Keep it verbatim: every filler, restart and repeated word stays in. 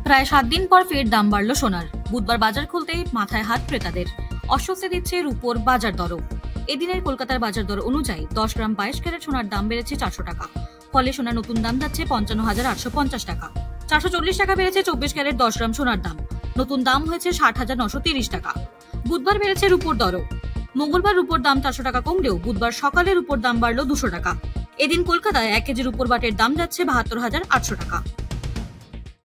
প্রায় সাত দিন পর ফের দাম বাড়ল সোনার। বুধবার বাজার খুলতেই মাথায় হাত ক্রেতাদের। অস্বস্তি দিচ্ছে রূপোর বাজার দরও। এদিনের কলকাতার বাজার দর অনুযায়ী দশ গ্রাম বাইশ ক্যারেট সোনার দাম বেড়েছে চারশো টাকা। ফলে সোনার নতুন দাম যাচ্ছে পঞ্চান্ন হাজার আটশো পঞ্চাশ টাকা। চারশো চল্লিশ টাকা বেড়েছে চব্বিশ ক্যারেট দশ গ্রাম সোনার দাম। নতুন দাম হয়েছে ষাট হাজার নশো তিরিশ টাকা। বুধবার বেড়েছে রূপোর দরও। মঙ্গলবার রূপোর দাম চারশো টাকা কমলেও বুধবার সকালে রূপোর দাম বাড়ল দুশো টাকা। এদিন কলকাতায় এক কেজি রূপোর বাটের দাম যাচ্ছে বাহাত্তর হাজার আটশো টাকা।